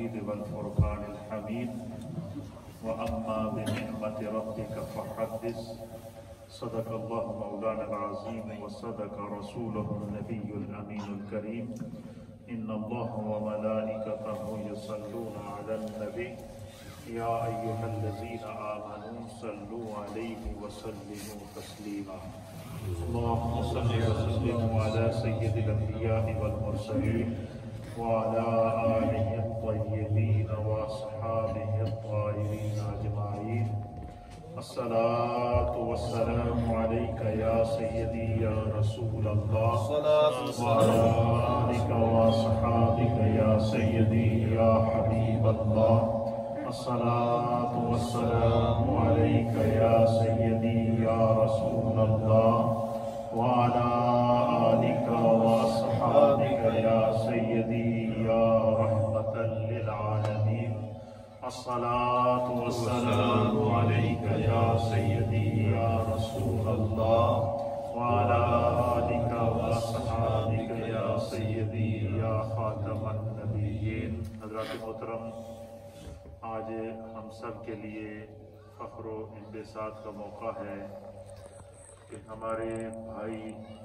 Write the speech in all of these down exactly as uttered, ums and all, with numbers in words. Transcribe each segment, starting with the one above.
المجيد والفرقان الحميد وأما بنعمة ربك فحدث صدق الله مولانا العظيم وصدق رسوله النبي الأمين الكريم إن الله وملائكته يصلون على النبي يا أيها الذين آمنوا صلوا عليه وسلموا تسليما اللهم صل وسلم على سيد الأنبياء والمرسلين وعلى آله الطيبين وأصحابه الطاهرين أجمعين الصلاة والسلام عليك يا سيدي يا رسول الله وعلى آلك وأصحابك يا سيدي يا حبيب الله الصلاة والسلام عليك يا سيدي يا رسول الله وعلى آلك وأصحابك يا سيدي يا رحمة للعالمين الصلاة والسلام عليك يا سيدي يا رسول الله وعلى آلك وأصحابك يا سيدي يا خاتم النبيين حضرات محترم، آج ہم سب کے لیے فخر و انبساط کا موقع ہے کہ ہمارے بھائی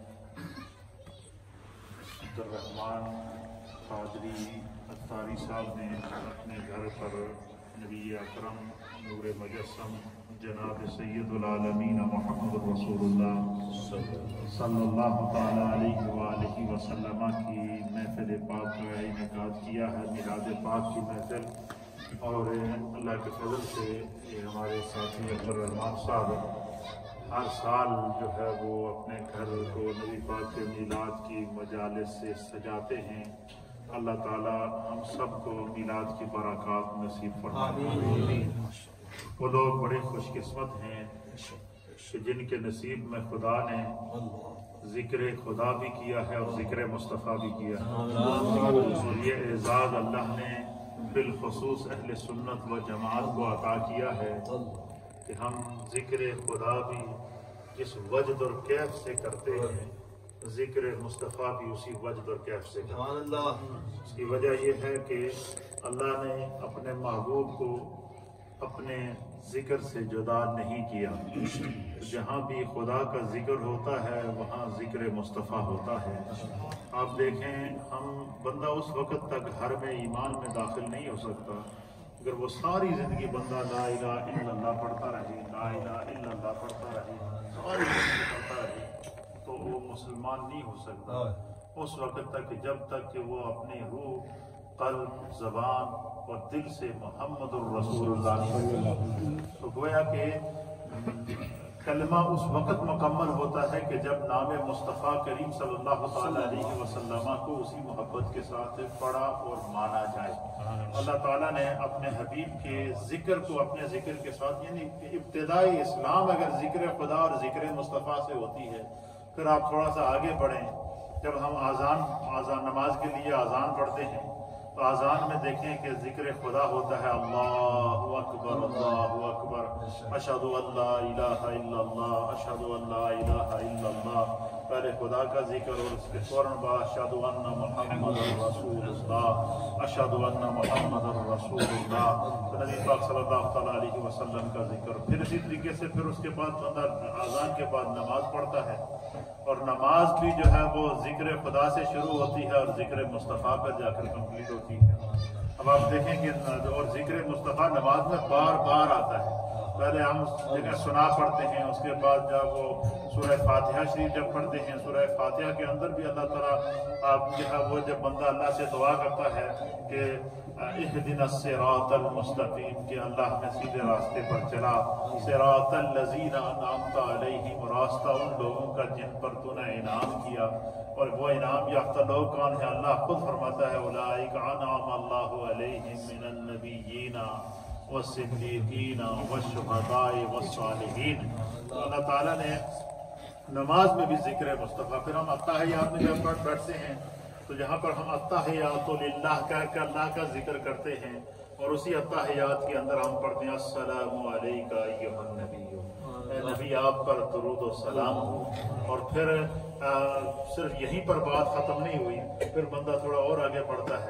عبدالرحمن قادری اطاری صاحب نے اپنے گھر پر نبی اکرم نور مجسم جناب سید العالمین محمد رسول اللہ صلی اللہ تعالیٰ علیہ وآلہ وسلم کی محفل پاک کا انعقاد کیا ہے، میلاد پاک کی محفل، اور اللہ کے فضل سے یہ ہمارے ساتھی عبدالرحمن صاحب ہر سال جو ہے وہ اپنے گھر کو نبی پاک کے میلاد کی مجالس سے سجاتے ہیں۔ اللہ تعالیٰ ہم سب کو میلاد کی برکات نصیب فرمائے۔ وہ لوگ بڑے خوش قسمت ہیں کہ جن کے نصیب میں خدا نے ذکر خدا بھی کیا ہے اور ذکر مصطفیٰ بھی کیا ہے، اور یہ اعزاز اللہ نے بالخصوص اہل سنت و جماعت کو عطا کیا ہے کہ ہم ذکر خدا بھی جس وجد اور کیف سے کرتے ہیں، ذکر مصطفیٰ بھی اسی وجد اور کیف سے کرتے ہیں۔ اس کی وجہ یہ ہے کہ اللہ نے اپنے محبوب کو اپنے ذکر سے جدا نہیں کیا، جہاں بھی خدا کا ذکر ہوتا ہے وہاں ذکر مصطفیٰ ہوتا ہے۔ آپ دیکھیں، ہم بندہ اس وقت تک گھر میں ایمان میں داخل نہیں ہو سکتا اگر وہ ساری زندگی بندہ لا الہ الا اللہ پڑھتا رہے، لا الہ الا اللہ پڑھتا رہے، ساری زندگی پڑھتا رہے، تو وہ مسلمان نہیں ہو سکتا اس وقت تک کہ جب تک کہ وہ اپنی روح، قلب، زبان اور دل سے محمد الرسول اللہ تو گویا کہ کلمہ اس وقت مکمل ہوتا ہے کہ جب نام مصطفیٰ کریم صلی اللہ تعالیٰ علیہ وسلم کو اسی محبت کے ساتھ پڑھا اور مانا جائے۔ اللہ تعالیٰ نے اپنے حبیب کے ذکر کو اپنے ذکر کے ساتھ، یعنی ابتدائی اسلام اگر ذکر خدا اور ذکر مصطفیٰ سے ہوتی ہے، پھر آپ تھوڑا سا آگے بڑھیں، جب ہم آذان آذان نماز کے لیے آذان پڑھتے ہیں تو آذان میں دیکھیں کہ ذکر خدا ہوتا ہے اللہ اکبر اللہ اکبر اشہد ان لا الہ الا اللہ اشہد ان لا الہ الا اللہ، پہلے خدا کا ذکر اور اس کے فوراً بعد اشہد ان محمد رسول اللہ اشہد ان محمد رسول اللہ، نبی پاک صلی اللہ تعالیٰ علیہ وسلم کا ذکر، پھر اسی طریقے سے پھر اس کے بعد بندہ آذان کے بعد نماز پڑھتا ہے، اور نماز بھی جو ہے وہ ذکر خدا سے شروع ہوتی ہے اور ذکر مصطفیٰ پر جا کر کمپلیٹ ہوتی ہے۔ اب آپ دیکھیں کہ اور ذکر مصطفیٰ نماز میں بار بار آتا ہے، پہلے ہم جگہ سنا پڑھتے ہیں، اس کے بعد جب وہ سورہ فاتحہ شریف جب پڑھتے ہیں، سورہ فاتحہ کے اندر بھی اللہ تعالیٰ آپ جو ہے وہ جب بندہ اللہ سے دعا کرتا ہے کہ اہدنا الصراط المستقیم، کہ اللہ ہمیں سیدھے راستے پر چلا، صراط الذین انعمت علیہم، راستہ ان لوگوں کا جن پر تو نے انعام کیا، اور وہ انعام یافتہ لوگ کون ہیں؟ اللہ خود فرماتا ہے اولئک انعم اللہ علیہم من النبیین والصدیقین والشہداء والصالحین۔ اللہ تعالیٰ نے نماز میں بھی ذکر مصطفیٰ، پھر ہم التحیات میں جب پڑھ بیٹھتے ہیں تو جہاں پر ہم التحیات للہ کہہ کر اللہ کا ذکر کرتے ہیں، اور اسی التحیات کے اندر ہم پڑھتے ہیں السلام علیکہ ایھا النبی، اے نبی آپ پر درود و سلام ہو، اور پھر صرف یہیں پر بات ختم نہیں ہوئی، پھر بندہ تھوڑا اور آگے پڑھتا ہے تو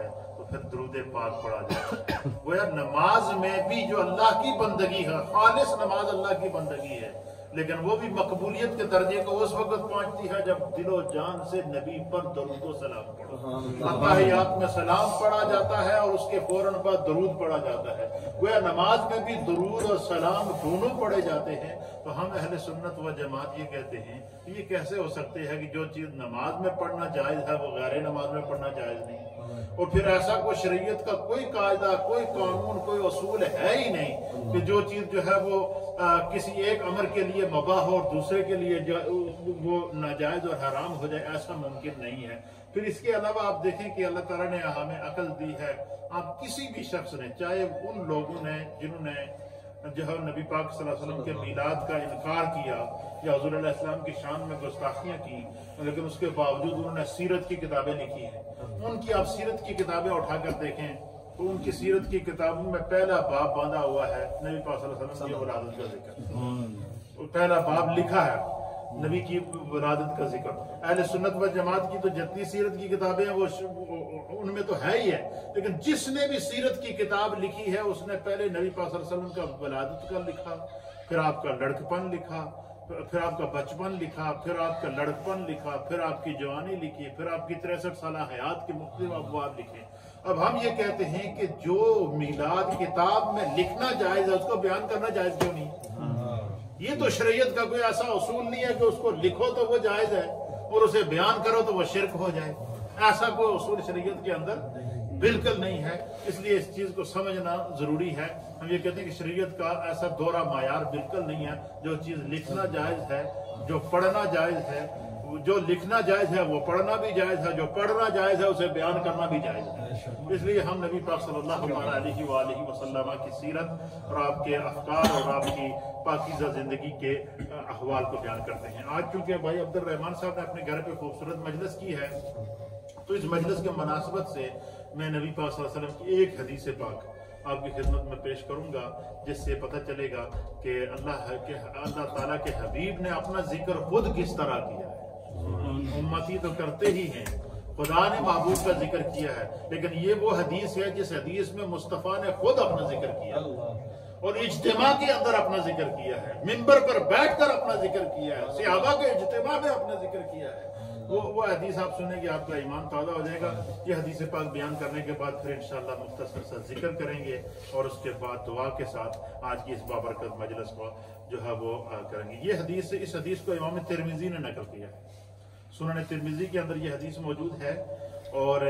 پھر درود پاک پڑھا جاتا ہے۔ گویا نماز میں بھی جو اللہ کی بندگی ہے، خالص نماز اللہ کی بندگی ہے، لیکن وہ بھی مقبولیت کے درجے کو اس وقت پہنچتی ہے جب دل و جان سے نبی پر درود و سلام پڑھو۔ اتحیات میں سلام پڑھا جاتا ہے اور اس کے فوراً بعد درود پڑھا جاتا ہے۔ گویا نماز میں بھی درود اور سلام دونوں پڑھے جاتے ہیں۔ تو ہم اہل سنت و جماعت یہ کہتے ہیں کہ یہ کیسے ہو سکتے ہے کہ جو چیز نماز میں پڑھنا جائز ہے وہ غیر نماز میں پڑھنا جائز نہیں، اور پھر ایسا کوئی شریعت کا کوئی قاعدہ، کوئی قانون، کوئی اصول ہے ہی نہیں کہ جو چیز جو ہے وہ آ, کسی ایک امر کے لیے مباح ہو اور دوسرے کے لیے وہ ناجائز اور حرام ہو جائے، ایسا ممکن نہیں ہے۔ پھر اس کے علاوہ آپ دیکھیں کہ اللہ تعالیٰ نے ہمیں عقل دی ہے، آپ کسی بھی شخص نے، چاہے ان لوگوں نے جنہوں نے جو ہے نبی پاک صلی اللہ علیہ وسلم کے میلاد کا انکار کیا یا حضور علیہ السلام کی شان میں گستاخیاں کی، لیکن اس کے باوجود انہوں نے سیرت کی کتابیں لکھی ہیں، ان کی آپ سیرت کی کتابیں اٹھا کر دیکھیں تو ان کی سیرت کی کتابوں میں پہلا باب باندھا ہوا ہے نبی پاک صلی اللہ علیہ وسلم کی ولادت کا ذکر، پہلا باب لکھا ہے نبی کی ولادت کا ذکر۔ اہل سنت و جماعت کی تو جتنی سیرت کی کتابیں ہیں وہ ان میں تو ہے ہی ہے، لیکن جس نے بھی سیرت کی کتاب لکھی ہے اس نے پہلے نبی پاک صلی اللہ علیہ وسلم کا ولادت کا لکھا، پھر آپ کا لڑکپن لکھا، پھر آپ کا بچپن لکھا، پھر آپ کا لڑکپن لکھا، پھر آپ کی جوانی لکھی، پھر آپ کی تریسٹھ سالہ حیات کے مختلف ابواب لکھے۔ اب ہم یہ کہتے ہیں کہ جو میلاد کتاب میں لکھنا جائز ہے اس کو بیان کرنا جائز کیوں نہیں؟ یہ تو شریعت کا کوئی ایسا اصول نہیں ہے کہ اس کو لکھو تو وہ جائز ہے اور اسے بیان کرو تو وہ شرک ہو جائے، ایسا کوئی اصول شریعت کے اندر بالکل نہیں ہے۔ اس لیے اس چیز کو سمجھنا ضروری ہے۔ ہم یہ کہتے ہیں کہ شریعت کا ایسا دورہ معیار بالکل نہیں ہے، جو چیز لکھنا جائز ہے، جو پڑھنا جائز ہے، جو لکھنا جائز ہے وہ پڑھنا بھی جائز ہے، جو پڑھنا جائز ہے اسے بیان کرنا بھی جائز ہے۔ اس لیے ہم نبی پاک صلی اللہ علیہ وآلہ وسلم کی سیرت اور آپ کے افکار اور آپ کی پاکیزہ زندگی کے احوال کو بیان کرتے ہیں۔ آج چونکہ بھائی عبد الرحمن صاحب نے اپنے گھر پہ خوبصورت مجلس کی ہے، تو اس مجلس کے مناسبت سے میں نبی پاک صلی اللہ علیہ وسلم کی ایک حدیث پاک آپ کی خدمت میں پیش کروں گا، جس سے پتہ چلے گا کہ اللہ کے اللہ تعالیٰ کے حبیب نے اپنا ذکر خود کس طرح کیا ہے۔ امتی تو کرتے ہی ہیں، خدا نے محبوب کا ذکر کیا ہے، لیکن یہ وہ حدیث ہے جس حدیث میں مصطفیٰ نے خود اپنا ذکر کیا اور اجتماع کے اندر اپنا ذکر کیا ہے، منبر پر بیٹھ کر اپنا ذکر کیا ہے، صحابہ کے اجتماع میں اپنا ذکر کیا ہے۔ وہ وہ حدیث آپ سنیں گے آپ کا ایمان تازہ ہو جائے گا۔ یہ حدیث پاک بیان کرنے کے بعد پھر انشاءاللہ مختصر سا ذکر کریں گے اور اس کے بعد دعا کے ساتھ آج کی اس بابرکت مجلس کو جو ہے وہ کریں گے۔ یہ حدیث اس حدیث کو امام ترمذی نے نقل کیا ہے، سنن ترمذی کے اندر یہ حدیث موجود ہے، اور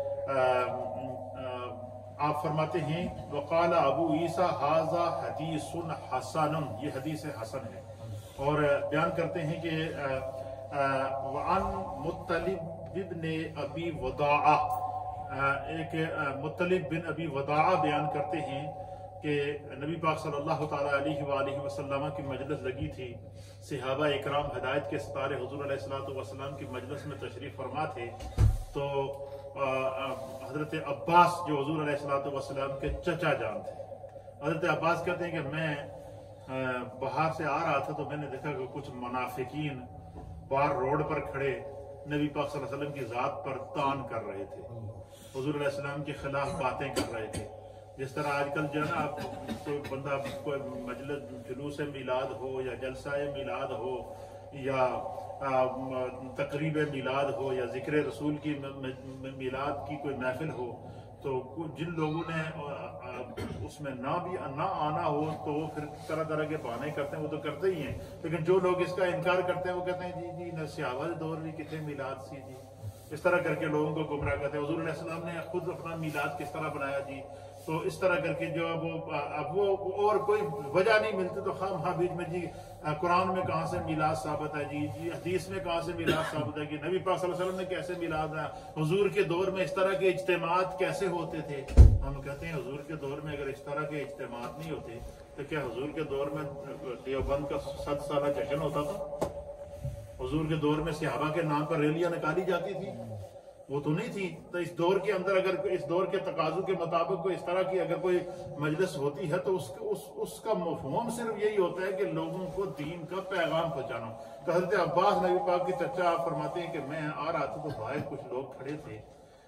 آپ فرماتے ہیں وقال ابو عیسیٰ ھذا حدیث حسن، یہ حدیث حسن ہے، اور بیان کرتے ہیں کہ وعن مطلب بن ابی وداعہ، ایک مطلب بن ابی وداعہ بیان کرتے ہیں کہ نبی پاک صلی اللہ تعالیٰ علیہ وآلہ وسلم کی مجلس لگی تھی، صحابہ اکرام ہدایت کے ستارے حضور علیہ السلام کی مجلس میں تشریف فرما تھے، تو حضرت عباس جو حضور علیہ السلام کے چچا جان تھے، حضرت عباس کہتے ہیں کہ میں باہر سے آ رہا تھا تو میں نے دیکھا کہ کچھ منافقین باہر روڈ پر کھڑے نبی پاک صلی اللہ علیہ وسلم کی ذات پر تان کر رہے تھے، حضور علیہ السلام کے خلاف باتیں کر رہے تھے۔ جس طرح آج کل جو ہے نا کوئی بندہ کوئی مجلس جلوس میلاد ہو یا جلسہ میلاد ہو یا تقریب میلاد ہو یا ذکر رسول کی میلاد کی کوئی محفل ہو، تو جن لوگوں نے اس میں نہ بھی نہ آنا ہو تو وہ پھر طرح طرح کے بہانے کرتے ہیں، وہ تو کرتے ہی ہیں، لیکن جو لوگ اس کا انکار کرتے ہیں وہ کہتے ہیں جی جی نہ صحابہ دور بھی کتنے میلاد سی جی، اس طرح کر کے لوگوں کو گمراہ کرتے ہیں۔ حضور علیہ السلام نے خود اپنا میلاد کس طرح بنایا جی، تو اس طرح کر کے جو وہ اب وہ اور کوئی وجہ نہیں ملتی تو خام خواہ بیچ میں جی قرآن میں کہاں سے میلاد ثابت ہے جی جی حدیث میں کہاں سے میلاد ثابت ہے کہ نبی پاک صلی اللہ علیہ وسلم نے کیسے میلاد ہے، حضور کے دور میں اس طرح کے اجتماعات کیسے ہوتے تھے۔ ہم کہتے ہیں حضور کے دور میں اگر اس طرح کے اجتماعات نہیں ہوتے تو کیا حضور کے دور میں دیوبند کا ست سالہ جشن ہوتا تھا؟ حضور کے دور میں صحابہ کے نام پر ریلیاں نکالی جاتی تھی؟ وہ تو نہیں تھی۔ تو اس دور کے اندر اگر اس دور کے تقاضوں کے مطابق کوئی اس طرح کی اگر کوئی مجلس ہوتی ہے تو اس اس, اس کا مفہوم صرف یہی ہوتا ہے کہ لوگوں کو دین کا پیغام پہنچانا۔ تو حضرت عباس نبی پاک کی چچا آپ فرماتے ہیں کہ میں آ رہا تھا تو باہر کچھ لوگ کھڑے تھے،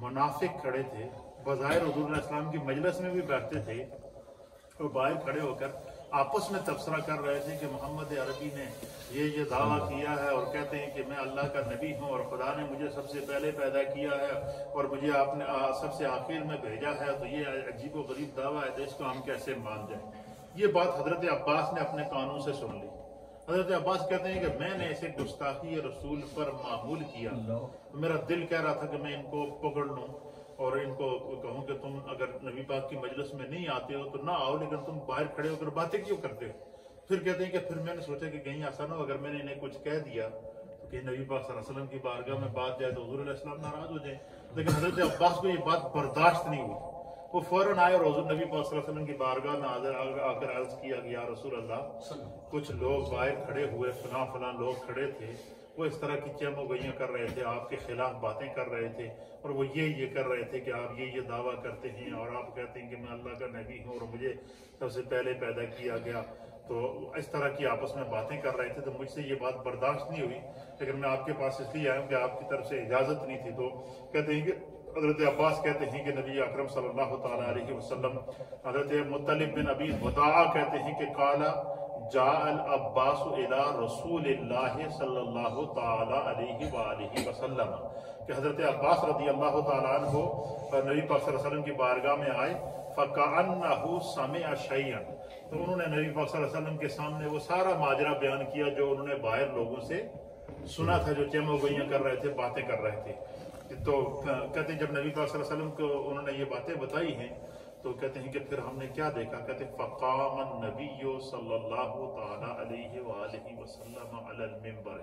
منافق کھڑے تھے، بظاہر حضور علیہ السلام کی مجلس میں بھی بیٹھتے تھے، اور باہر کھڑے ہو کر آپس میں تبصرہ کر رہے تھے کہ محمد عربی نے یہ یہ دعویٰ کیا ہے اور کہتے ہیں کہ میں اللہ کا نبی ہوں اور خدا نے مجھے سب سے پہلے پیدا کیا ہے اور مجھے آپ نے سب سے آخر میں بھیجا ہے، تو یہ عجیب و غریب دعویٰ ہے، تو اس کو ہم کیسے مان جائیں؟ یہ بات حضرت عباس نے اپنے کانوں سے سن لی۔ حضرت عباس کہتے ہیں کہ میں نے اسے گستاخی رسول پر معمول کیا، میرا دل کہہ رہا تھا کہ میں ان کو پکڑ لوں اور ان کو کہوں کہ تم اگر نبی پاک کی مجلس میں نہیں آتے ہو تو نہ آؤ، لیکن تم باہر کھڑے ہو کر باتیں کیوں کرتے ہو؟ پھر کہتے ہیں کہ پھر میں نے سوچا کہ کہیں ایسا نہ ہو اگر میں نے انہیں کچھ کہہ دیا تو کہ نبی پاک صلی اللہ علیہ وسلم کی بارگاہ میں بات جائے تو حضور علیہ السلام ناراض ہو جائیں۔ لیکن حضرت عباس کو یہ بات برداشت نہیں ہوئی، وہ فوراً آئے اور حضور نبی پاک صلی اللہ علیہ وسلم کی بارگاہ میں حاضر آ کر عرض کیا کہ یا رسول اللہ، کچھ لوگ باہر کھڑے ہوئے، فلاں فلاں لوگ کھڑے تھے، وہ اس طرح کی چیم و گوئیاں کر رہے تھے، آپ کے خلاف باتیں کر رہے تھے، اور وہ یہ یہ کر رہے تھے کہ آپ یہ یہ دعویٰ کرتے ہیں اور آپ کہتے ہیں کہ میں اللہ کا نبی ہوں اور مجھے سب سے پہلے پیدا کیا گیا، تو اس طرح کی آپس میں باتیں کر رہے تھے، تو مجھ سے یہ بات برداشت نہیں ہوئی، لیکن میں آپ کے پاس اس لیے آیا ہوں کہ آپ کی طرف سے اجازت نہیں تھی۔ تو کہتے ہیں کہ حضرت عباس کہتے ہیں کہ نبی اکرم صلی اللہ تعالیٰ علیہ وسلم، حضرت مطلب بن ابی وداع کہتے ہیں کہ قالا جاء العباس الى رسول اللہ صلی اللہ تعالیٰ علیہ وآلہ وسلم، کہ حضرت عباس رضی اللہ تعالیٰ عنہ نبی پاک صلی اللہ علیہ وسلم کی بارگاہ میں آئے، فَكَأَنَّهُ سَمِعَ شَيْئًا، تو انہوں نے نبی پاک صلی اللہ علیہ وسلم کے سامنے وہ سارا ماجرا بیان کیا جو انہوں نے باہر لوگوں سے سنا تھا، جو چیم و گوئیاں کر رہے تھے، باتیں کر رہے تھے۔ تو کہتے ہیں جب نبی پاک صلی اللہ علیہ وسلم کو انہوں نے یہ باتیں بتائی ہیں تو کہتے ہیں کہ پھر ہم نے کیا دیکھا، کہتے ہیں فقام النبی صلی اللہ تعالی علیہ وآلہ وسلم علی المنبر،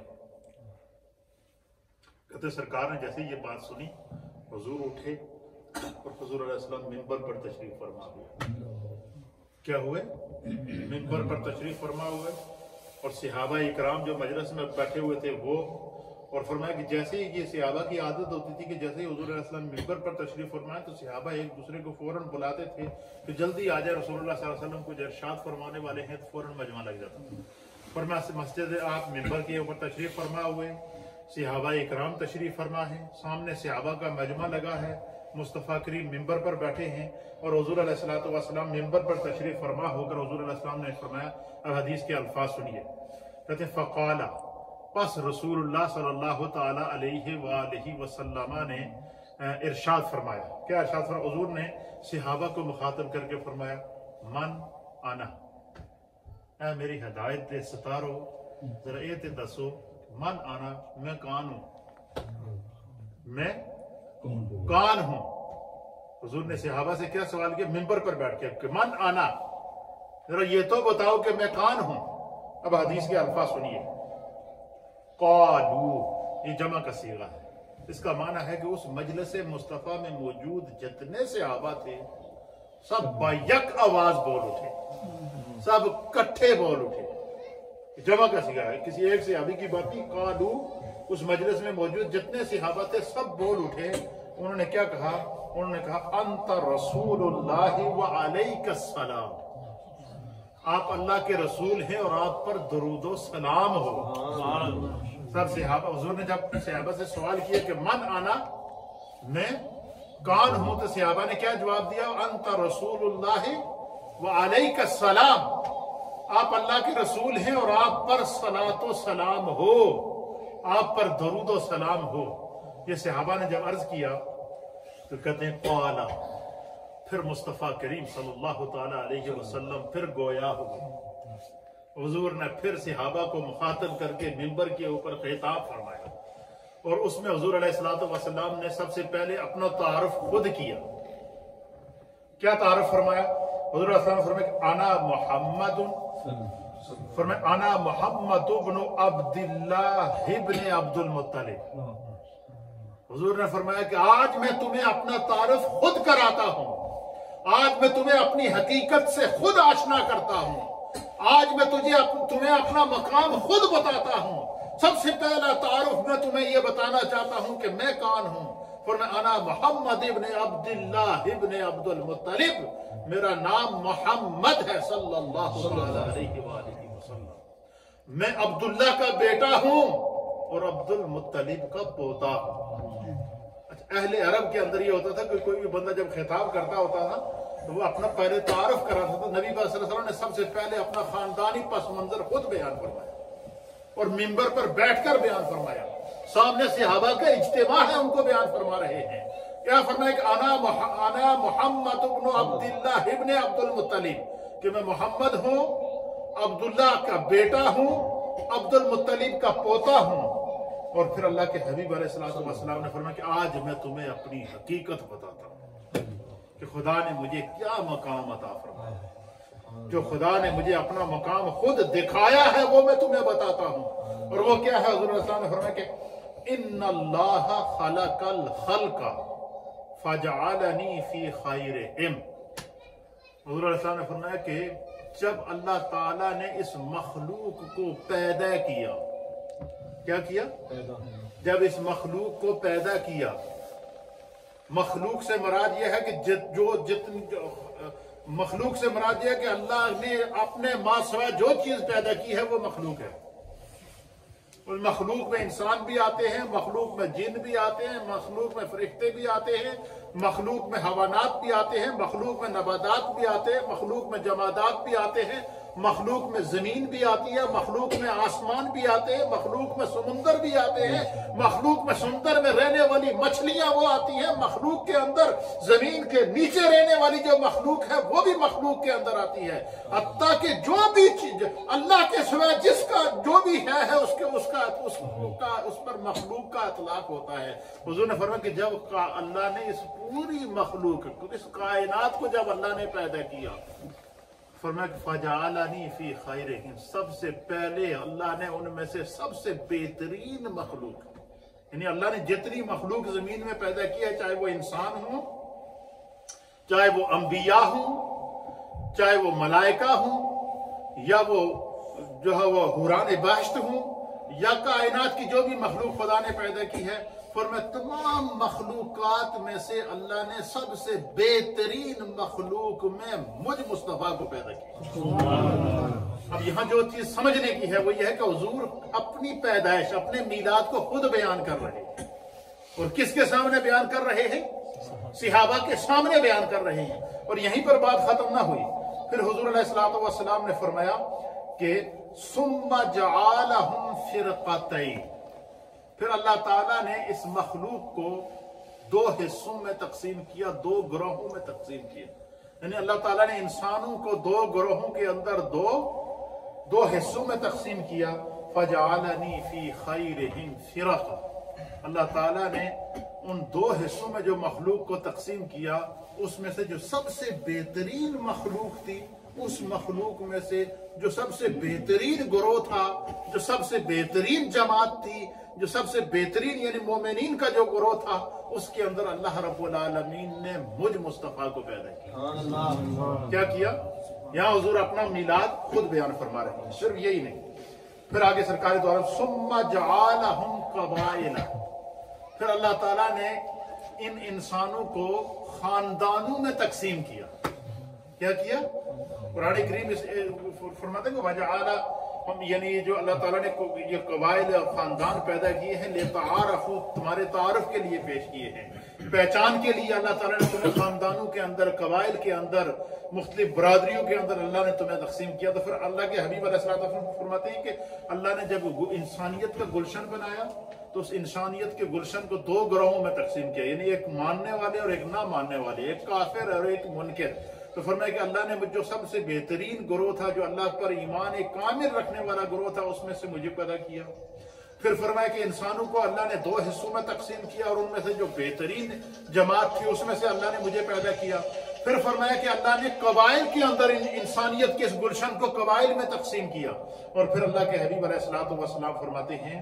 کہتے ہیں سرکار نے جیسے یہ بات سنی حضور اٹھے اور حضور علیہ السلام منبر پر تشریف فرما ہوئے۔ کیا ہوئے؟ منبر پر تشریف فرما ہوئے، اور صحابہ اکرام جو مجلس میں بیٹھے ہوئے تھے وہ، اور فرمایا کہ جیسے ہی یہ صحابہ کی عادت ہوتی تھی کہ جیسے ہی حضور علیہ السلام منبر پر تشریف فرمائے تو صحابہ ایک دوسرے کو فوراً بلاتے تھے کہ جلدی آ جائے، رسول اللہ صلی اللہ علیہ وسلم کو جو ارشاد فرمانے والے ہیں، تو فوراً مجمع لگ جاتا تھا۔ فرمایا مسجد آپ منبر کے اوپر تشریف فرما ہوئے، صحابہ اکرام تشریف فرما ہے، سامنے صحابہ کا مجمع لگا ہے، مصطفیٰ کریم منبر پر بیٹھے ہیں، اور حضور علیہ الصلوۃ والسلام منبر پر تشریف فرما ہو کر حضور علیہ السلام نے فرمایا، اب حدیث کے الفاظ سنیے، کہتے ہیں فقال، پس رسول اللہ صلی اللہ تعالی علیہ وآلہ وسلم نے ارشاد فرمایا، کیا ارشاد فرمایا؟ حضور نے صحابہ کو مخاطب کر کے فرمایا، من انا، اے میری ہدایت دے ستارو ذرا یہ تے دسو، من انا، میں کون ہوں، میں کون ہوں؟ حضور نے صحابہ سے کیا سوال کیا منبر پر بیٹھ کے کہ من انا، ذرا یہ تو بتاؤ کہ میں کون ہوں۔ اب حدیث کے الفاظ سنیے، قالو، یہ جمع کا صیغہ ہے، اس کا معنی ہے کہ اس مجلس مصطفیٰ میں موجود جتنے صحابہ تھے سب با یک آواز بول اٹھے، سب کٹھے بول اٹھے، جمع کا صیغہ ہے، کسی ایک صحابی کی بات نہیں، قالو، اس مجلس میں موجود جتنے صحابہ تھے سب بول اٹھے، انہوں نے کیا کہا؟ انہوں نے کہا انت رسول اللہ وعلیک السلام، آپ اللہ کے رسول ہیں اور آپ پر درود و سلام ہو۔ سب صحابہ، حضور نے جب صحابہ سے سوال کیا کہ من آنا، میں کون ہوں، تو صحابہ نے کیا جواب دیا؟ انت رسول اللہ وعلیک السلام، آپ اللہ کے رسول ہیں اور آپ پر صلاۃ و سلام ہو، آپ پر درود و سلام ہو۔ یہ صحابہ نے جب عرض کیا تو کہتے ہیں قالا، پھر مصطفیٰ کریم صلی اللہ تعالیٰ علیہ وسلم پھر گویا ہوئے، حضور نے پھر صحابہ کو مخاطب کر کے منبر کے اوپر خطاب فرمایا، اور اس میں حضور علیہ السلام نے سب سے پہلے اپنا تعارف خود کیا۔ کیا تعارف فرمایا؟ حضور علیہ السلام فرمایا انا محمد، فرمایا انا محمد ابن عبداللہ ابن عبد المطلب۔ حضور نے فرمایا کہ آج میں تمہیں اپنا تعارف خود کراتا ہوں، آج میں تمہیں اپنی حقیقت سے خود آشنا کرتا ہوں، آج میں تجھے تمہیں اپنا مقام خود بتاتا ہوں۔ سب سے پہلا تعارف میں تمہیں یہ بتانا چاہتا ہوں کہ میں کون ہوں۔ فرمایا انا محمد ابن عبداللہ ابن عبد المطلب، میرا نام محمد ہے صلی اللہ علیہ وآلہ وسلم، میں عبداللہ کا بیٹا ہوں اور عبد المطلب کا پوتا ہوں۔ اہل عرب کے اندر یہ ہوتا تھا کہ کوئی بھی بندہ جب خطاب کرتا ہوتا تھا تو وہ اپنا پہلے تعارف کراتا تھا. نبی پاک صلی اللہ علیہ وسلم نے سب سے پہلے اپنا خاندانی پس منظر خود بیان فرمایا اور منبر پر بیٹھ کر بیان فرمایا. سامنے صحابہ کا اجتماع ہے، ان کو بیان فرما رہے ہیں. کیا فرمایا کہ انا انا محمد ابن عبداللہ ابن عبد المطلب، کہ میں محمد ہوں، عبداللہ کا بیٹا ہوں، عبد المطلب کا پوتا ہوں. اور پھر اللہ کے حبیب علیہ الصلوۃ والسلام نے فرمایا کہ آج میں تمہیں اپنی حقیقت بتاتا ہوں کہ خدا نے مجھے کیا مقام عطا فرمایا. جو خدا نے مجھے اپنا مقام خود دکھایا ہے وہ میں تمہیں بتاتا ہوں. اور وہ کیا ہے؟ حضور صلی اللہ علیہ وسلم نے فرمایا کہ ان اللہ خلق الخلق فجعلنی فی خیرہم. حضور علیہ السلام نے فرمایا کہ جب اللہ تعالیٰ نے اس مخلوق کو پیدا کیا، کیا کیا؟ جب اس مخلوق کو پیدا کیا، مخلوق سے مراد یہ ہے کہ جت جو جتنی مخلوق سے مراد یہ ہے کہ اللہ نے اپنے ماں سوا جو چیز پیدا کی ہے وہ مخلوق ہے. اس مخلوق میں انسان بھی آتے ہیں، مخلوق میں جن بھی آتے ہیں، مخلوق میں فرشتے بھی آتے ہیں، مخلوق میں حیوانات بھی آتے ہیں، مخلوق میں نباتات بھی آتے ہیں، مخلوق میں جمادات بھی آتے ہیں، مخلوق میں زمین بھی آتی ہے، مخلوق میں آسمان بھی آتے ہیں، مخلوق میں سمندر بھی آتے ہیں، مخلوق میں سمندر میں رہنے والی مچھلیاں وہ آتی ہیں، مخلوق کے اندر زمین کے نیچے رہنے والی جو مخلوق ہے وہ بھی مخلوق کے اندر آتی ہے. حتیٰ کہ جو بھی چیز اللہ کے سوا جس کا جو بھی ہے ہے اس کے اس کا اس کا اس پر مخلوق کا اطلاق ہوتا ہے. حضور نے فرمایا کہ جب اللہ نے اس پوری مخلوق اس کائنات کو جب اللہ نے پیدا کیا، فرمایا کہ فجعلنی فی خیرہم، سب سے پہلے اللہ نے ان میں سے سب سے بہترین مخلوق، یعنی اللہ نے جتنی مخلوق زمین میں پیدا کیا، چاہے وہ انسان ہوں، چاہے وہ انبیاء ہوں، چاہے وہ ملائکہ ہوں، یا وہ جو ہے وہ حوران بہشت ہوں، یا کائنات کی جو بھی مخلوق خدا نے پیدا کی ہے، فرمایا تمام مخلوقات میں سے اللہ نے سب سے بہترین مخلوق میں مجھ مصطفیٰ کو پیدا کیا. اب یہاں جو چیز سمجھنے کی ہے وہ یہ ہے کہ حضور اپنی پیدائش، اپنے میلاد کو خود بیان کر رہے ہیں. اور کس کے سامنے بیان کر رہے ہیں؟ صحابہ کے سامنے بیان کر رہے ہیں. اور یہیں پر بات ختم نہ ہوئی. پھر حضور علیہ الصلوۃ والسلام نے فرمایا کہ ثم جعلہم فرقتین، پھر اللہ تعالیٰ نے اس مخلوق کو دو حصوں میں تقسیم کیا، دو گروہوں میں تقسیم کیا. یعنی اللہ تعالیٰ نے انسانوں کو دو گروہوں کے اندر دو دو حصوں میں تقسیم کیا. فجعلنی فی خیرہم فرقہ، اللہ تعالیٰ نے ان دو حصوں میں جو مخلوق کو تقسیم کیا، اس میں سے جو سب سے بہترین مخلوق تھی، اس مخلوق میں سے جو سب سے بہترین گروہ تھا، جو سب سے بہترین جماعت تھی، جو سب سے بہترین یعنی مومنین کا جو گروہ تھا، اس کے اندر اللہ رب العالمین نے مجھ مصطفیٰ کو پیدا کیا. کیا کیا؟ یہاں حضور اپنا میلاد خود بیان فرما رہے ہیں. صرف یہی نہیں، پھر آگے سرکار دوارا ثم جعلہم قبائل، پھر اللہ تعالیٰ نے ان انسانوں کو خاندانوں میں تقسیم کیا. کیا کیا؟ قرآن کریم فرماتے ہیں کہ وجعل، یعنی جو اللہ تعالیٰ نے یہ قبائل اور خاندان پیدا کیے ہیں، لتعارفوا، تمہارے تعارف کے لیے پیش کیے ہیں، پہچان کے لیے اللہ تعالیٰ نے تمہیں خاندانوں کے اندر، قبائل کے اندر، مختلف برادریوں کے اندر اللہ نے تمہیں تقسیم کیا. تو پھر اللہ کے حبیب علیہ السلام فرماتے ہیں کہ اللہ نے جب انسانیت کا گلشن بنایا تو اس انسانیت کے گلشن کو دو گروہوں میں تقسیم کیا، یعنی ایک ماننے والے اور ایک نہ ماننے والے، ایک کافر اور ایک منکر. تو فرمایا کہ اللہ نے جو سب سے بہترین گروہ تھا، جو اللہ پر ایمان ایک کامل رکھنے والا گروہ تھا، اس میں سے مجھے پیدا کیا. پھر فرمایا کہ انسانوں کو اللہ نے دو حصوں میں تقسیم کیا، اور ان میں سے جو بہترین جماعت تھی اس میں سے اللہ نے مجھے پیدا کیا. پھر فرمایا کہ اللہ نے قبائل کے اندر انسانیت کے اس گلشن کو قبائل میں تقسیم کیا. اور پھر اللہ کے حبیب علیہ الصلوۃ والسلام فرماتے ہیں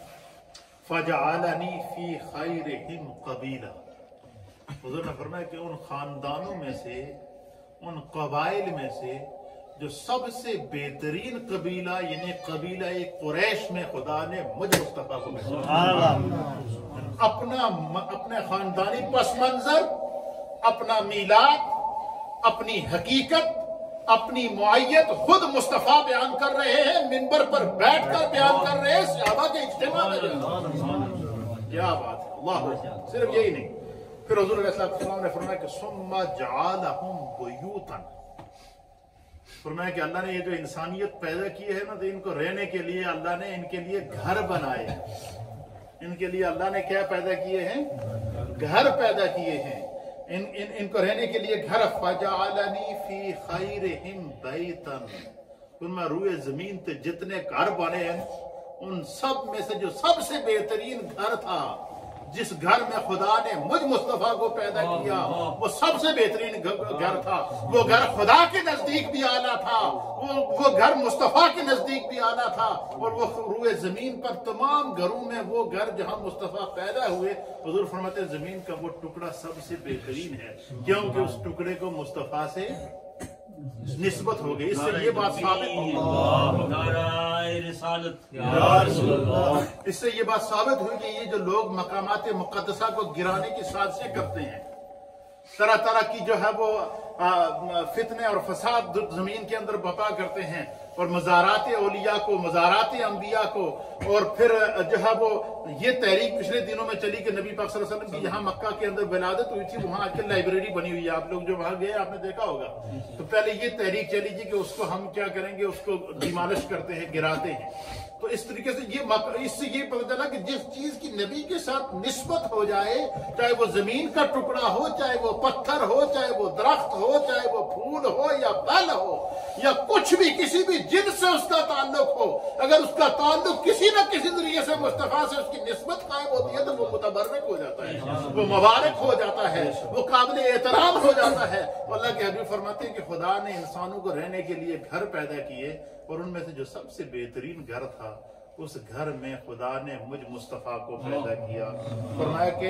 فجعلنی فی خیرہم قبیلہ، حضور نے فرمایا کہ ان خاندانوں میں سے، ان قبائل میں سے جو سب سے بہترین قبیلہ یعنی قبیلہ قریش میں خدا نے مجھ مصطفیٰ کو بھیجا. اپنا اپنے خاندانی پس منظر، اپنا میلاد، اپنی حقیقت، اپنی معیت خود مصطفیٰ بیان کر رہے ہیں، منبر پر بیٹھ کر بیان کر رہے ہیں، صحابہ کے اجتماع میں. क्या बात है, अल्लाह। सिर्फ यही नहीं, फिर हुजूर अलैहि सल्लम ने फरमाया कि सुम्मा जअलहुम बुयूतन, फरमाया कि अल्लाह ने ये जो इंसानियत पैदा की है ना, तो इनको रहने के लिए अल्लाह ने इनके लिए घर बनाए हैं। इनके लिए अल्लाह ने क्या पैदा किए हैं? घर पैदा किए हैं। इन, इन इनको रहने के लिए घर। फजअलनी फी खैरिहिम बैतन, फरमाया रूए जमीन पे जितने घर बने हैं उन सब में से जो सबसे बेहतरीन घर था, जिस घर में खुदा ने मुझ मुस्तफा को पैदा किया, वो सबसे बेहतरीन घर था। वो घर खुदा के नजदीक भी आला था, वो वो घर मुस्तफा के नजदीक भी आला था, और वो रूए जमीन पर तमाम घरों में वो घर जहां मुस्तफा पैदा हुए, हुजूर फरमाते जमीन का वो टुकड़ा सबसे बेहतरीन है, क्योंकि उस टुकड़े को मुस्तफा से निस्बत हो गई। इससे ये बात साबित इससे ये बात साबित हुई कि ये जो लोग मकामात मुक़द्दसा को गिराने की साजिशें करते हैं, तरह तरह की जो है वो फितने और फसाद जमीन के अंदर बपा करते हैं, और मज़ारात औलिया को, मज़ारात अंबिया को, और फिर जो है वो ये तहरीक पिछले दिनों में चली कि नबी पाक सल्लल्लाहु अलैहि वसल्लम की यहाँ मक्का के अंदर विलादत हुई थी, वहां आके लाइब्रेरी बनी हुई है। आप लोग जो वहां गए आपने देखा होगा। तो पहले ये तहरीक चली थी कि उसको हम क्या करेंगे, उसको डिमॉलिश करते हैं, गिराते हैं। तो इस तरीके से ये इससे ये पता चला कि जिस चीज की नबी के साथ निस्बत हो जाए, चाहे वो जमीन का टुकड़ा हो, चाहे वो पत्थर हो, चाहे वो दरख्त हो, चाहे वो फूल हो या फल हो या कुछ भी, किसी भी जिन से उसका ताल्लुक हो, अगर उसका ताल्लुक किसी न किसी जरिए से मुस्तफा से उसकी निस्बत कायम होती है तो वो मुतबर्रक हो जाता है, वो मुबारक हो जाता है, वो काबिल एहतराम हो जाता है। अल्लाह के हबीब फरमाते हैं कि खुदा ने इंसानों को रहने के लिए घर पैदा किए, और उनमें से जो सबसे बेहतरीन घर था, उस घर में खुदा ने मुझ मुस्तफा को पैदा किया। फरमाया कि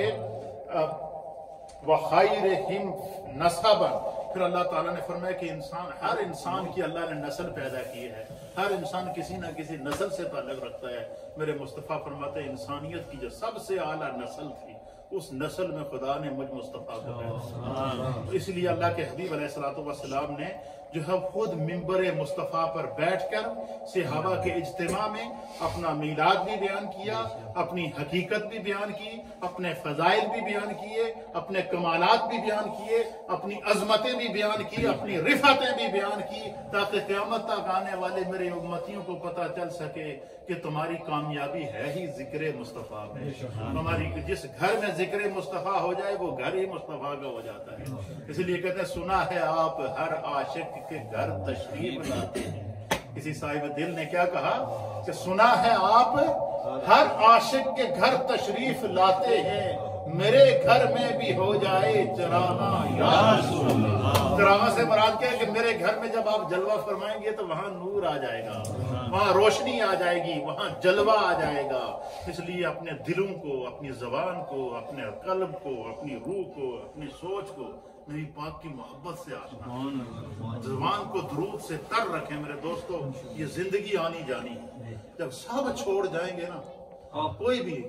वख़ैरिहिम नसबन, फिर अल्लाह ताला ने फरमाया कि इंसान, हर इंसान की अल्लाह ने नस्ल पैदा की है, हर इंसान किसी ना किसी नस्ल से ताल्लुक रखता है। मेरे मुस्तफा फरमाते हैं इंसानियत की जो सबसे आला नस्ल थी, उस नस्ल में खुदा ने मुझ मुस्तफा को पैदा किया। इसलिए अल्लाह के हबीब अलैहिस्सलातु वस्सलाम ने जो है खुद मिंबर मुस्तफा पर बैठकर सहाबा के इज्तिमा में अपना मीलाद भी बयान किया, अपनी हकीकत भी बयान की, अपने फजाइल भी बयान किए, अपने कमालात भी बयान किए, अपनी अजमतें भी बयान की, अपनी रिफतें भी बयान की, ताकि क़यामत तक आने वाले मेरे उम्मतियों को पता चल सके कि तुम्हारी कामयाबी है ही जिक्र मुस्तफा में। हमारी जिस घर में जिक्र मुस्तफा हो जाए वो घर ही मुस्तफा का हो जाता है। इसलिए कहते हैं सुना है आप हर आशिक के घर तशरीफ लाते हैं। किसी साहिब दिल ने क्या कहा कि सुना है आप हर आशिक के घर तशरीफ लाते हैं, मेरे घर में भी हो जाए चराना या रसूल अल्लाह। चराना से मुराद क्या है कि मेरे घर में जब आप जलवा फरमाएंगे तो वहां नूर आ जाएगा, वहां रोशनी आ जाएगी, वहां जलवा आ जाएगा। इसलिए अपने दिलों को, अपनी जबान को, अपने कल्ब को, अपनी रूह को, अपनी सोच को नबी पाक की मोहब्बत से आशना, जुबान को दुरूद से तर रखें। मेरे दोस्तों, ये जिंदगी आनी जानी है, जब सब छोड़ जाएंगे ना, कोई भी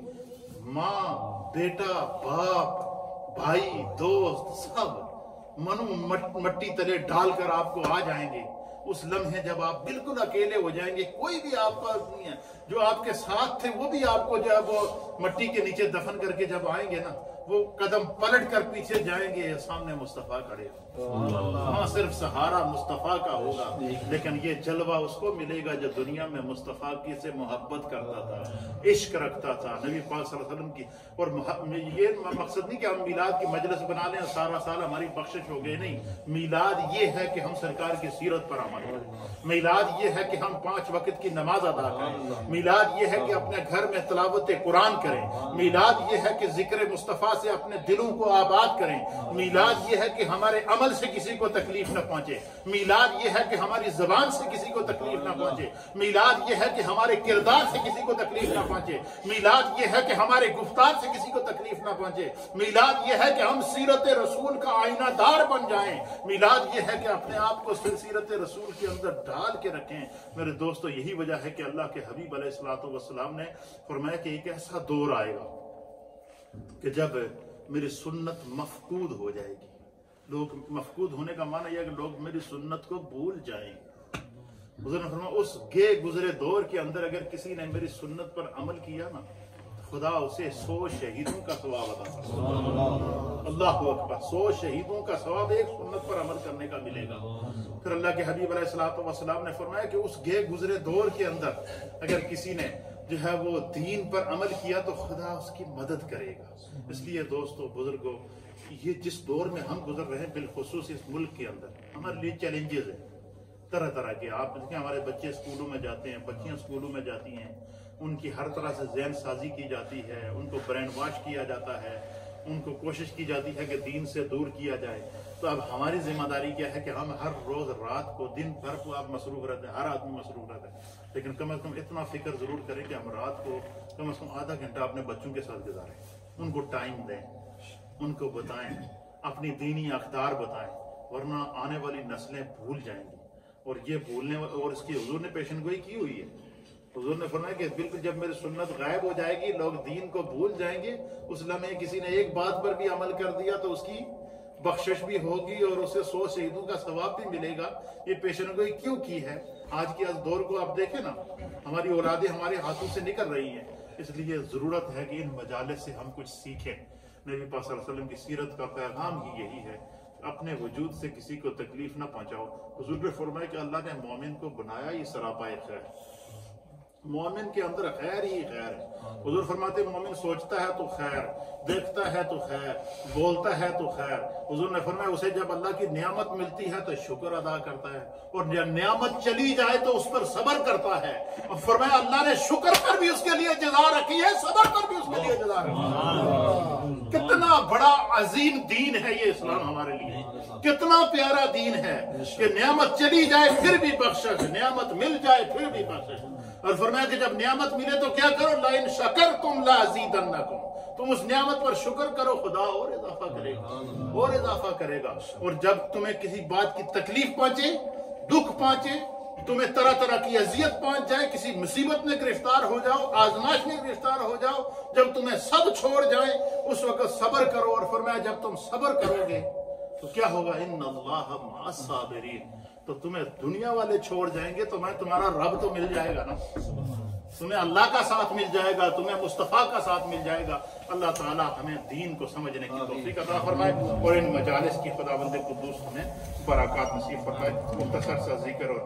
माँ, बेटा, बाप, भाई, दोस्त, सब मनु मट्टी तले डालकर आपको आ जाएंगे। उस लम्हे जब आप बिल्कुल अकेले हो जाएंगे, कोई भी आपका नहीं है, जो आपके साथ थे वो भी आपको जब वो मट्टी के नीचे दफन करके जब आएंगे ना, वो कदम पलट कर पीछे जाएंगे, सामने मुस्तफा खड़े वहां सिर्फ सहारा मुस्तफा का होगा। लेकिन ये जलवा उसको मिलेगा जो दुनिया में मुस्तफा की से मोहब्बत करता था, इश्क रखता था नबी पाक सल्लल्लाहु अलैहि वसल्लम की। और ये मकसद नहीं कि हम मीलाद की मजलिस बना लें सारा साल हमारी बख्शिश हो गई, नहीं। मीलाद ये है कि हम सरकार की सीरत पर अमल करें, मीलाद ये है कि हम पांच वक्त की नमाज अदा करें, मीलाद ये है कि अपने घर में तिलावत कुरान करें, मीलाद ये है कि जिक्र मुस्तफा से अपने दिलों को आबाद करें, मीलाद ये है कि हमारे अमल से किसी को तकलीफ न पहुंचे, मीलाद ये है कि हमारी जबान से किसी को तकलीफ न पहुंचे, मीलाद ये है कि हमारे किरदार से किसी को तकलीफ न पहुंचे, मीलाद ये है कि हमारे गुफ्तार से किसी को तकलीफ न पहुंचे, मीलाद ये है कि हम सीरत रसूल का आईनादार बन जाएं, मीलाद ये है कि अपने आप को सीरत रसूल के अंदर डाल के रखें। मेरे दोस्तों, यही वजह है कि अल्लाह के हबीब अलैहिस्सलातु वस्सलाम ने फरमाया कि एक ऐसा दौर आएगा कि जब मेरी सुन्नत मफकूद हो जाएगी। लोग मफकूद होने का माना यह कि लोग मेरी सुन्नत को भूल जाएंगे। हुज़ूर ने फरमाया उस गे गुजरे दौर के अंदर अगर किसी ने मेरी सुन्नत पर अमल किया ना, خدا اسے سو شہیدوں کا ثواب عطا فرمائے۔ اللہ اکبر، سو شہیدوں کا ثواب ایک سنت پر عمل کرنے کا ملے گا۔ پھر اللہ کے حبیب علیہ الصلوۃ والسلام نے فرمایا کہ اس گئے گزرے دور کے اندر اگر کسی نے جو ہے وہ دین پر عمل کیا تو خدا اس کی مدد کرے گا۔ اس لیے دوستو بزرگوں، یہ جس دور میں ہم گزر رہے ہیں بالخصوص اس ملک کے اندر ہمارے لیے چیلنجز ہیں طرح طرح کے۔ آپ دیکھیں ہمارے بچے اسکولوں میں جاتے ہیں، بچیاں اسکولوں میں جاتی ہیں، ان کی ہر طرح سے ذہن سازی کی جاتی ہے، ان کو برین واش کیا جاتا ہے، ان کو کوشش کی جاتی ہے کہ دین سے دور کیا جائے۔ تو اب ہماری ذمہ داری کیا ہے کہ ہم ہر روز رات کو دن بھر کو آپ مصروف رہتے ہیں، ہر آدمی مصروف رہتا ہے، لیکن کم از کم اتنا فکر ضرور کریں کہ ہم رات کو کم از کم آدھا گھنٹہ اپنے بچوں کے ساتھ گزاریں، ان کو ٹائم دیں، ان کو بتائیں، اپنی دینی اقدار بتائیں، ورنہ آنے والی نسلیں بھول جائیں گی۔ اور یہ بھولنے اور اس کی حضور نے پیشن گوئی کی ہوئی ہے۔ حضور نے فرمایا کہ بالکل جب میری سنت غائب ہو جائے گی، لوگ دین کو بھول جائیں گے، اس لمحے کسی نے ایک بات پر بھی عمل کر دیا تو اس کی بخشش بھی ہوگی اور اسے سو شہیدوں کا ثواب بھی ملے گا۔ یہ پیشن گوئی کیوں کی ہے؟ آج کے اس دور کو آپ دیکھیں نا، ہماری اولادیں ہمارے ہاتھوں سے نکل رہی ہیں، اس لیے ضرورت ہے کہ ان مجالس سے ہم کچھ سیکھیں۔ نبی پاک صلی اللہ علیہ وسلم کی سیرت کا پیغام ہی یہی ہے، اپنے وجود سے کسی کو تکلیف نہ پہنچاؤ۔ حضور نے فرمایا کہ اللہ نے مومن کو بنایا ہی سراپائے خیر، مومن کے اندر خیر ہی خیر ہے۔ حضور فرماتے ہیں مومن سوچتا ہے تو خیر، دیکھتا ہے تو خیر، بولتا ہے تو خیر۔ حضور نے فرمایا اسے جب اللہ کی نعمت ملتی ہے تو شکر ادا کرتا ہے، اور جب نعمت چلی جائے تو اس پر صبر کرتا ہے۔ اور فرمایا اللہ نے شکر پر بھی اس کے لیے جزا رکھی ہے، صبر پر بھی اس کے لیے جزا رکھی ہے۔ کتنا بڑا عظیم دین ہے یہ اسلام ہمارے لیے، کتنا پیارا دین ہے کہ نعمت چلی جائے پھر بھی بخشش، نعمت مل جائے پھر بھی بخشش۔ اور فرمایا کہ جب نعمت ملے تو کیا کرو، لَإِن شَكَرْتُمْ لَأَزِيدَنَّكُمْ، تم اس نعمت پر شکر کرو، خدا اور اضافہ کرے گا، اور اضافہ کرے گا۔ اور جب تمہیں کسی بات کی تکلیف پہنچے، دکھ پہنچے، تمہیں طرح طرح کی اذیت پہنچ جائے، کسی مصیبت میں گرفتار ہو جاؤ، آزمائش میں گرفتار ہو جاؤ، جب تمہیں سب چھوڑ جائیں اس وقت صبر کرو۔ اور فرمایا جب تم صبر کرو گے تو کیا ہوگا، ان اللہ مع الصابرین، تو تمہیں دنیا والے چھوڑ جائیں گے تو میں تمہارا رب تو مل جائے گا نا، تمہیں اللہ کا ساتھ مل جائے گا، تمہیں مصطفیٰ کا ساتھ مل جائے گا۔ اللہ تعالیٰ ہمیں دین کو سمجھنے کی توفیق عطا فرمائے اور ان مجالس کی خداوند قدوس ہمیں برکات نصیب فرمائے۔ مختصر سا ذکر اور